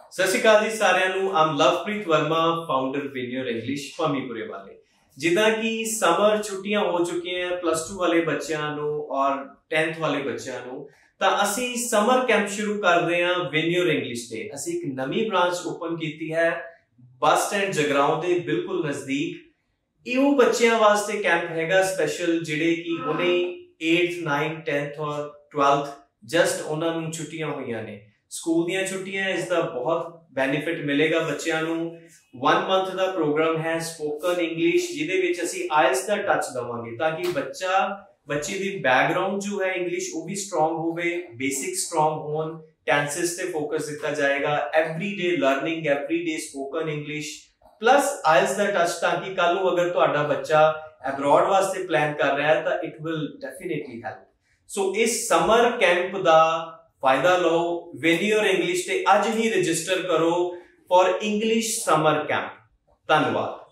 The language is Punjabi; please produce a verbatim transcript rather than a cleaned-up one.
सत श्री अकाल जी सारिਆਂ ਨੂੰ। ਆਮ ਲਵਪ੍ਰੀਤ ਵਰਮਾ ਫਾਊਂਡਰ ਵਿਨਿਓਰ ਇੰਗਲਿਸ਼ ਭਮੀਪੁਰੇ ਵਾਲੇ। ਜਿੱਦਾਂ ਕਿ ਸਮਰ ਛੁੱਟੀਆਂ ਹੋ ਚੁੱਕੀਆਂ ਪਲੱਸ ਟੂ ਵਾਲੇ ਬੱਚਿਆਂ ਨੂੰ ਔਰ ਟੈਂਥ ਵਾਲੇ ਬੱਚਿਆਂ ਨੂੰ, ਤਾਂ ਅਸੀਂ ਸਮਰ ਕੈਂਪ ਸ਼ੁਰੂ ਕਰ ਰਹੇ ਹਾਂ ਵਿਨਿਓਰ ਇੰਗਲਿਸ਼ ਤੇ। ਅਸੀਂ ਇੱਕ ਨਵੀਂ ਬ੍ਰਾਂਚ ਓਪਨ ਕੀਤੀ ਹੈ ਬੱਸ ਸਟੈਂਡ ਜਗਰਾਉਂ ਦੇ ਬਿਲਕੁਲ ਨਜ਼ਦੀਕ। ਇਹ ਉਹ ਬੱਚਿਆਂ ਵਾਸਤੇ ਕੈਂਪ ਹੈਗਾ ਸਪੈਸ਼ਲ ਜਿਹੜੇ ਕਿ ਹੁਣੇ eighth ninth tenth ਔਰ twelfth ਜਸਟ ਉਹਨਾਂ ਨੂੰ ਛੁੱਟੀਆਂ ਹੋਈਆਂ ਨੇ। ਸਕੂਲ ਦੀਆਂ ਛੁੱਟੀਆਂ ਇਸ ਦਾ ਬਹੁਤ ਬੈਨੀਫਿਟ ਮਿਲੇਗਾ ਬੱਚਿਆਂ ਨੂੰ। one month ਦਾ ਪ੍ਰੋਗਰਾਮ ਹੈ ਸਪੋਕਨ ਇੰਗਲਿਸ਼, ਜਿਹਦੇ ਵਿੱਚ ਅਸੀਂ ਆਇਲਸ ਦਾ ਟੱਚ ਦਵਾਂਗੇ ਤਾਂ ਕਿ ਬੱਚਾ ਬੱਚੇ ਦੀ ਬੈਕਗ੍ਰਾਉਂਡ ਜੋ ਹੈ ਇੰਗਲਿਸ਼ ਉਹ ਵੀ ਸਟਰੋਂਗ ਹੋਵੇ, ਬੇਸਿਕ ਸਟਰੋਂਗ ਹੋਣ, ਟੈਂਸਸ ਤੇ ਫੋਕਸ ਦਿੱਤਾ ਜਾਏਗਾ। Everyday learning, everyday spoken English plus IELTS ਦਾ ਟੱਚ, ਤਾਂ ਕਿ ਕੱਲ ਨੂੰ ਅਗਰ ਤੁਹਾਡਾ ਬੱਚਾ ਅਬਰੋਡ ਵਾਸਤੇ ਪਲਾਨ ਕਰ ਰਿਹਾ ਹੈ ਤਾਂ it will definitely help. So ਇਸ ਸਮਰ ਕੈਂਪ ਦਾ फायदा लो। विनियोर इंग्लिश ते आज ही रजिस्टर करो फॉर इंग्लिश समर कैंप। धन्यवाद।